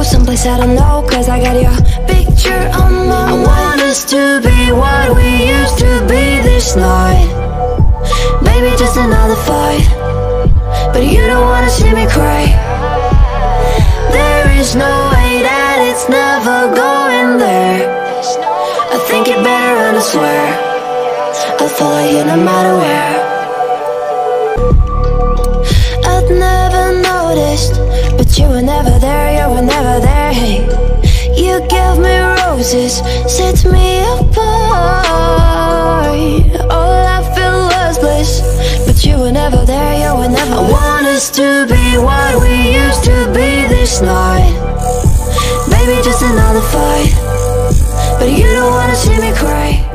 go someplace I don't know, cause I got your picture on my mind. I want us to be what we used to be this night. Maybe just another fight, but you don't wanna see me cry. There is no way that it's never going there. I think it better run, I swear. I'll follow you no matter where. I'd never noticed, but you were never there, you were never there. Hey, you gave me roses, set me apart. All I feel was bliss, but you were never there, you were never there. I want us to be what we used to be this night. Maybe just another fight, but you don't wanna see me cry.